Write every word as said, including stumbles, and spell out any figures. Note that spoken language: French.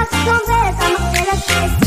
tu t'en vais, ça m'a fait la tête.